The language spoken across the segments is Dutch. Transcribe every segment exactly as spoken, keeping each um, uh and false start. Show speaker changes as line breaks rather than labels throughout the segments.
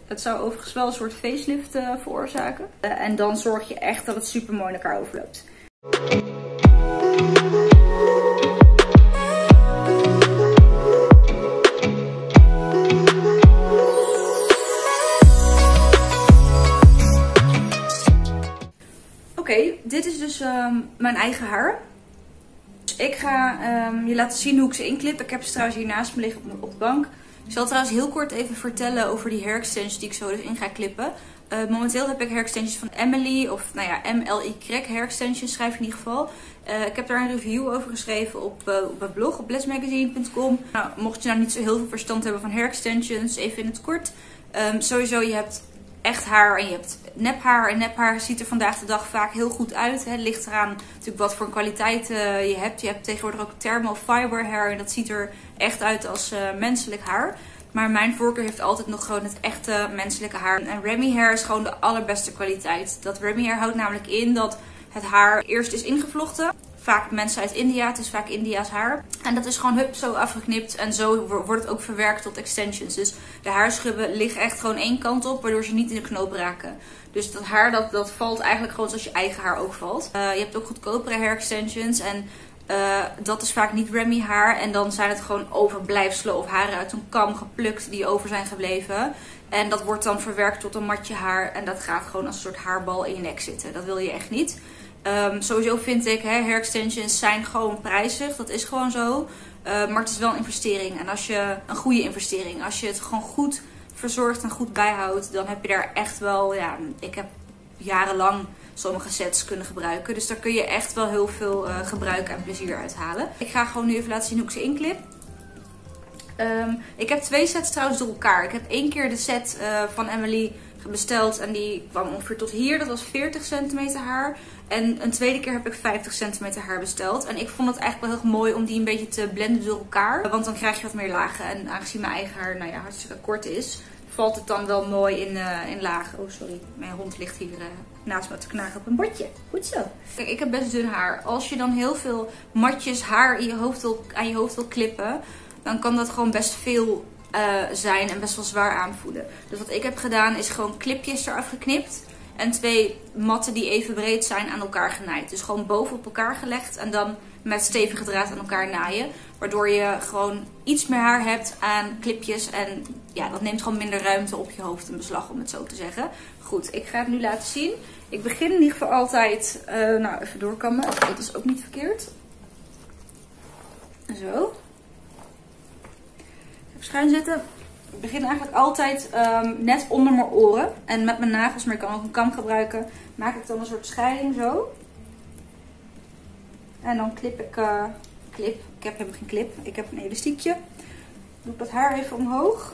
Het zou overigens wel een soort facelift uh, veroorzaken. Uh, en dan zorg je echt dat het super mooi in elkaar overloopt. Oké, okay, dit is dus um, mijn eigen haar. Dus ik ga um, je laten zien hoe ik ze inknip. Ik heb ze trouwens hier naast me liggen op, op de bank. Ik zal trouwens heel kort even vertellen over die hair extensions die ik zo dus in ga klippen. Uh, momenteel heb ik hair extensions van Emily, of nou ja, M L Y hair extensions schrijf ik in ieder geval. Uh, ik heb daar een review over geschreven op, uh, op mijn blog op blessmagazine punt com. Nou, mocht je nou niet zo heel veel verstand hebben van hair extensions, even in het kort. Um, sowieso, je hebt echt haar en je hebt nephaar. En nephaar ziet er vandaag de dag vaak heel goed uit. Hè. Het ligt eraan natuurlijk wat voor een kwaliteit uh, je hebt. Je hebt tegenwoordig ook thermal fiber hair en dat ziet er echt uit als uh, menselijk haar. Maar mijn voorkeur heeft altijd nog gewoon het echte menselijke haar. En Remy hair is gewoon de allerbeste kwaliteit. Dat Remy hair houdt namelijk in dat het haar eerst is ingevlochten. Vaak mensen uit India, het is vaak India's haar. En dat is gewoon hup zo afgeknipt en zo wordt het ook verwerkt tot extensions. Dus de haarschubben liggen echt gewoon één kant op, waardoor ze niet in de knoop raken. Dus dat haar dat, dat valt eigenlijk gewoon zoals je eigen haar ook valt. Uh, je hebt ook goedkopere hair extensions en uh, dat is vaak niet Remy haar. En dan zijn het gewoon overblijfselen of haren uit een kam geplukt die over zijn gebleven. En dat wordt dan verwerkt tot een matje haar en dat gaat gewoon als een soort haarbal in je nek zitten. Dat wil je echt niet. Um, sowieso vind ik, hè, hair extensions zijn gewoon prijzig. Dat is gewoon zo. Uh, maar het is wel een investering. En als je een goede investering. Als je het gewoon goed verzorgt en goed bijhoudt. Dan heb je daar echt wel, ja, ik heb jarenlang sommige sets kunnen gebruiken. Dus daar kun je echt wel heel veel uh, gebruik en plezier uit halen. Ik ga gewoon nu even laten zien hoe ik ze inknip. Um, ik heb twee sets trouwens door elkaar. Ik heb één keer de set uh, van Emily besteld en die kwam ongeveer tot hier. Dat was veertig centimeter haar. En een tweede keer heb ik vijftig centimeter haar besteld. En ik vond het eigenlijk wel heel mooi om die een beetje te blenden door elkaar. Want dan krijg je wat meer lagen. En aangezien mijn eigen haar nou ja, hartstikke kort is, valt het dan wel mooi in, uh, in lagen. Oh sorry, mijn hond ligt hier uh, naast me te knagen op een bordje. Goed zo. Kijk, ik heb best dun haar. Als je dan heel veel matjes haar in je hoofd wil, aan je hoofd wil klippen, dan kan dat gewoon best veel uh, zijn en best wel zwaar aanvoelen. Dus wat ik heb gedaan is gewoon clipjes eraf geknipt. En twee matten die even breed zijn aan elkaar genaaid. Dus gewoon boven op elkaar gelegd en dan met stevige draad aan elkaar naaien. Waardoor je gewoon iets meer haar hebt aan clipjes. En ja, dat neemt gewoon minder ruimte op je hoofd in beslag, om het zo te zeggen. Goed, ik ga het nu laten zien. Ik begin in ieder geval altijd, uh, nou even doorkammen. Dat is ook niet verkeerd. Zo. Even schuin zitten. Ik begin eigenlijk altijd um, net onder mijn oren. En met mijn nagels, maar ik kan ook een kam gebruiken. Maak ik dan een soort scheiding zo. En dan klip ik, uh, clip. Ik heb helemaal geen clip. Ik heb een elastiekje. Doe ik dat haar even omhoog.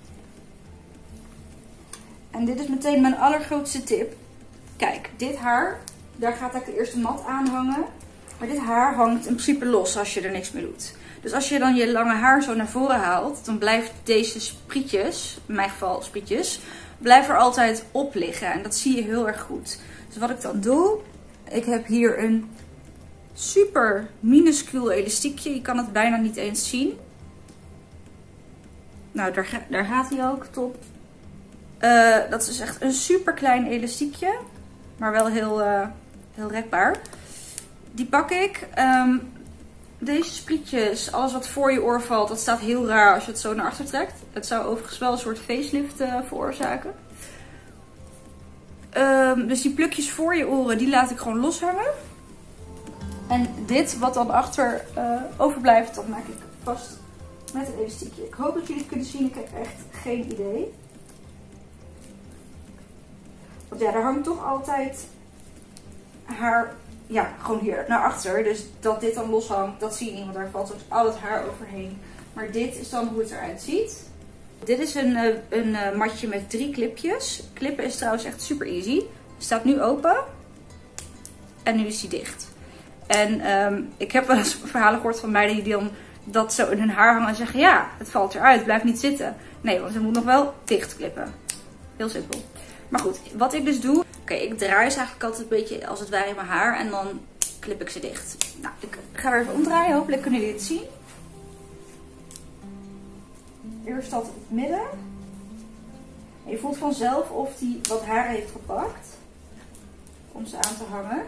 En dit is meteen mijn allergrootste tip. Kijk, dit haar, daar gaat eigenlijk de eerste mat aan hangen. Maar dit haar hangt in principe los als je er niks mee doet. Dus als je dan je lange haar zo naar voren haalt, dan blijft deze sprietjes, in mijn geval sprietjes, blijven er altijd op liggen. En dat zie je heel erg goed. Dus wat ik dan doe, ik heb hier een super minuscuul elastiekje. Je kan het bijna niet eens zien. Nou, daar, daar gaat hij ook, top. Uh, dat is echt een super klein elastiekje, maar wel heel, uh, heel rekbaar. Die pak ik. Um, Deze sprietjes, alles wat voor je oor valt, dat staat heel raar als je het zo naar achter trekt. Het zou overigens wel een soort facelift uh, veroorzaken. Um, dus die plukjes voor je oren, die laat ik gewoon loshangen. En dit, wat dan achter uh, overblijft, dat maak ik vast met een elastiekje. Ik hoop dat jullie het kunnen zien, ik heb echt geen idee. Want ja, daar hangt toch altijd haar... Ja, gewoon hier naar achter. Dus dat dit dan loshangt, dat zie je niet. Want daar valt dus al het haar overheen. Maar dit is dan hoe het eruit ziet. Dit is een, een, een matje met drie clipjes. Klippen is trouwens echt super easy. Het staat nu open. En nu is hij dicht. En um, ik heb wel eens verhalen gehoord van meiden die dan dat zo in hun haar hangen en zeggen: ja, het valt eruit, blijf niet zitten. Nee, want het moet nog wel dicht klippen. Heel simpel. Maar goed, wat ik dus doe... Oké, okay, ik draai ze eigenlijk altijd een beetje als het ware in mijn haar. En dan klip ik ze dicht. Nou, ik ga weer even omdraaien. Hopelijk kunnen jullie het zien. Eerst dat het midden. Je voelt vanzelf of die wat haar heeft gepakt om ze aan te hangen.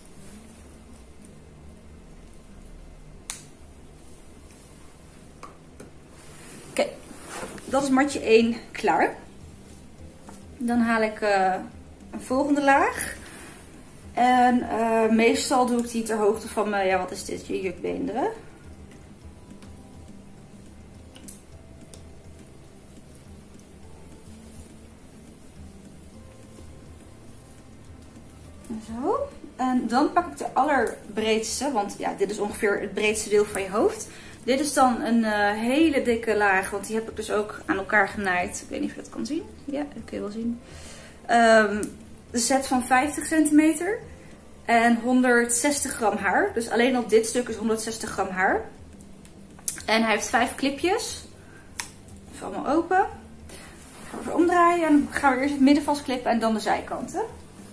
Oké, okay. Dat is matje één klaar. Dan haal ik uh, een volgende laag. En uh, meestal doe ik die ter hoogte van mijn, ja wat is dit, je jukbeenderen. Zo. En dan pak ik de allerbreedste, want ja, dit is ongeveer het breedste deel van je hoofd. Dit is dan een uh, hele dikke laag, want die heb ik dus ook aan elkaar genaaid. Ik weet niet of je dat kan zien. Ja, dat kun je wel zien. Um, de set van vijftig centimeter en honderdzestig gram haar. Dus alleen op dit stuk is honderdzestig gram haar. En hij heeft vijf clipjes. Even allemaal open. Ik ga even omdraaien en dan gaan we eerst het midden vastklippen en dan de zijkanten.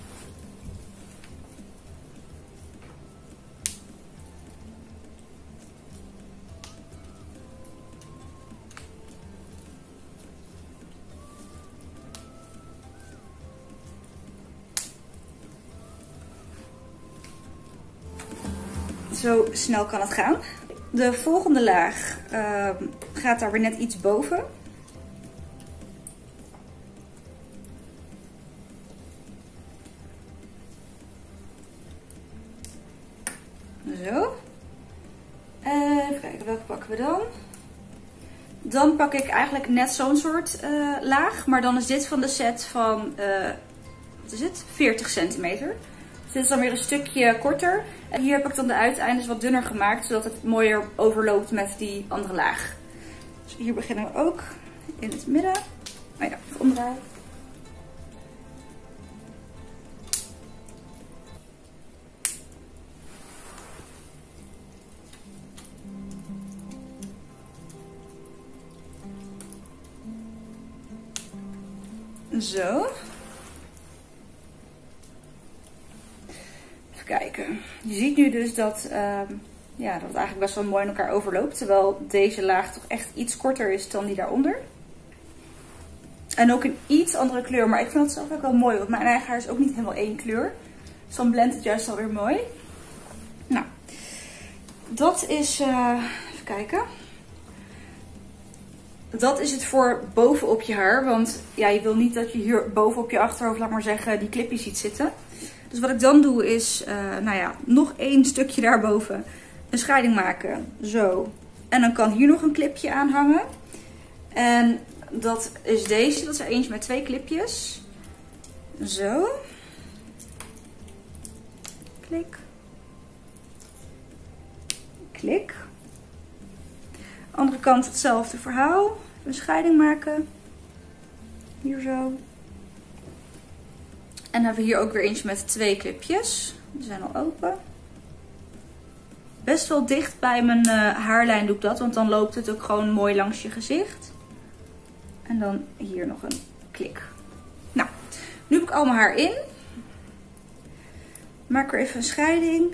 Zo snel kan het gaan. De volgende laag uh, gaat daar weer net iets boven. Zo. Uh, even kijken, welke pakken we dan? Dan pak ik eigenlijk net zo'n soort uh, laag. Maar dan is dit van de set van uh, wat is het? veertig centimeter. Dus dit is dan weer een stukje korter. En hier heb ik dan de uiteindes wat dunner gemaakt, zodat het mooier overloopt met die andere laag. Dus hier beginnen we ook in het midden. Oh ja, even omdraaien. Zo. Kijken. Je ziet nu dus dat, uh, ja, dat het eigenlijk best wel mooi in elkaar overloopt. Terwijl deze laag toch echt iets korter is dan die daaronder. En ook een iets andere kleur. Maar ik vind het zelf ook wel mooi. Want mijn eigen haar is ook niet helemaal één kleur. Dus dan blendt het juist alweer mooi. Nou. Dat is, uh, even kijken. Dat is het voor bovenop je haar. Want ja, je wil niet dat je hier bovenop je achterhoofd, laat maar zeggen, die clipjes ziet zitten. Dus wat ik dan doe is, uh, nou ja, nog één stukje daarboven een scheiding maken. Zo. En dan kan hier nog een clipje aan hangen. En dat is deze. Dat is er eentje met twee clipjes. Zo. Klik. Klik. Andere kant hetzelfde verhaal. Een scheiding maken. Hier zo. En dan hebben we hier ook weer eentje met twee clipjes. Die zijn al open. Best wel dicht bij mijn uh, haarlijn doe ik dat. Want dan loopt het ook gewoon mooi langs je gezicht. En dan hier nog een klik. Nou, nu heb ik al mijn haar in. Maak er even een scheiding.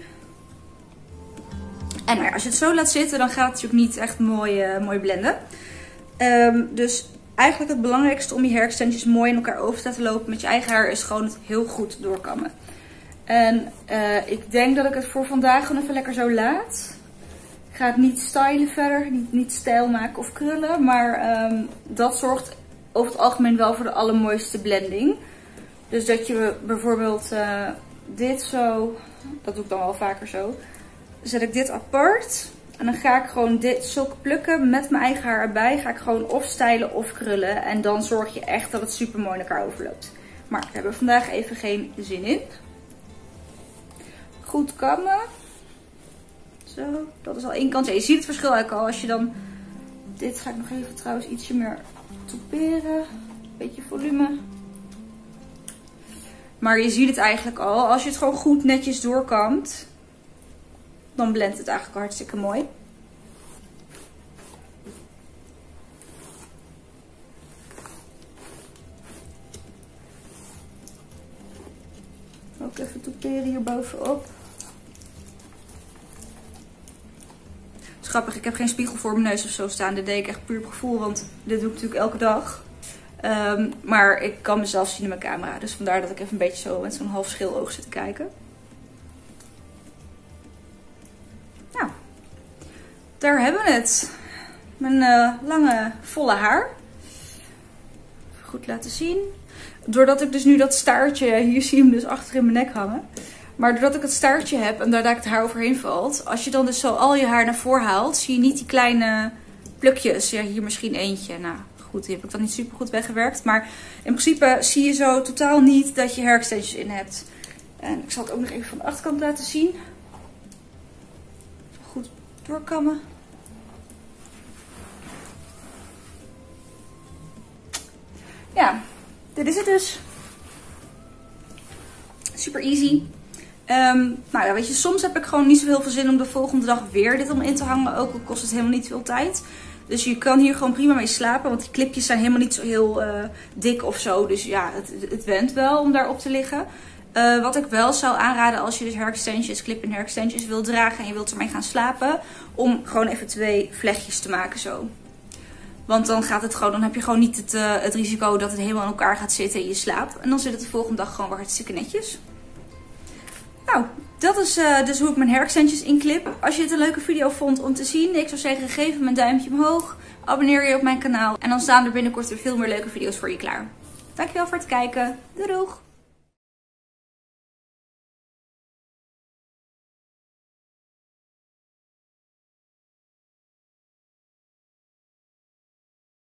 En nou ja, als je het zo laat zitten, dan gaat het natuurlijk niet echt mooi, uh, mooi blenden. Um, dus eigenlijk het belangrijkste om je hair extensions mooi in elkaar over te laten lopen met je eigen haar is gewoon het heel goed doorkammen. En uh, ik denk dat ik het voor vandaag gewoon even lekker zo laat. Ik ga het niet stylen verder, niet, niet stijl maken of krullen. Maar um, dat zorgt over het algemeen wel voor de allermooiste blending. Dus dat je bijvoorbeeld uh, dit zo, dat doe ik dan wel vaker zo. Zet ik dit apart. En dan ga ik gewoon dit zulke plukken met mijn eigen haar erbij. Ga ik gewoon of stylen of krullen. En dan zorg je echt dat het super mooi in elkaar overloopt. Maar daar hebben we vandaag even geen zin in. Goed kammen. Zo, dat is al één kant. Ja, je ziet het verschil eigenlijk al. Als je dan... Dit ga ik nog even trouwens ietsje meer toeperen. Beetje volume. Maar je ziet het eigenlijk al. Als je het gewoon goed netjes doorkamt, dan blendt het eigenlijk hartstikke mooi. Ook even toeperen hier bovenop. Het is grappig, ik heb geen spiegel voor mijn neus of zo staan. Dit deed ik echt puur op gevoel, want dit doe ik natuurlijk elke dag. Um, maar ik kan mezelf zien in mijn camera. Dus vandaar dat ik even een beetje zo met zo'n half schil oog zit te kijken. Nou, daar hebben we het. Mijn uh, lange, volle haar. Even goed laten zien. Doordat ik dus nu dat staartje, hier zie je hem dus achter in mijn nek hangen. Maar doordat ik het staartje heb en daar het haar overheen valt. Als je dan dus zo al je haar naar voren haalt, zie je niet die kleine plukjes. Ja, hier misschien eentje. Nou goed, die heb ik dan niet super goed weggewerkt. Maar in principe zie je zo totaal niet dat je hair extensions in hebt. En ik zal het ook nog even van de achterkant laten zien. Goed doorkammen. Ja, dit is het dus. Super easy. Um, nou ja, weet je, soms heb ik gewoon niet zo heel veel zin om de volgende dag weer dit om in te hangen. Ook al kost het helemaal niet veel tijd. Dus je kan hier gewoon prima mee slapen. Want die clipjes zijn helemaal niet zo heel uh, dik of zo. Dus ja, het, het went wel om daarop te liggen. Uh, wat ik wel zou aanraden als je dus hair extensions, clip-in hair extensions wil dragen. En je wilt ermee gaan slapen. Om gewoon even twee vlechtjes te maken zo. Want dan gaat het gewoon, dan heb je gewoon niet het, uh, het risico dat het helemaal in elkaar gaat zitten in je slaap. En dan zit het de volgende dag gewoon weer hartstikke netjes. Nou, dat is uh, dus hoe ik mijn hair extensions inclip. Als je het een leuke video vond om te zien, ik zou zeggen geef hem een duimpje omhoog. Abonneer je op mijn kanaal. En dan staan er binnenkort weer veel meer leuke video's voor je klaar. Dankjewel voor het kijken. Doei doeg!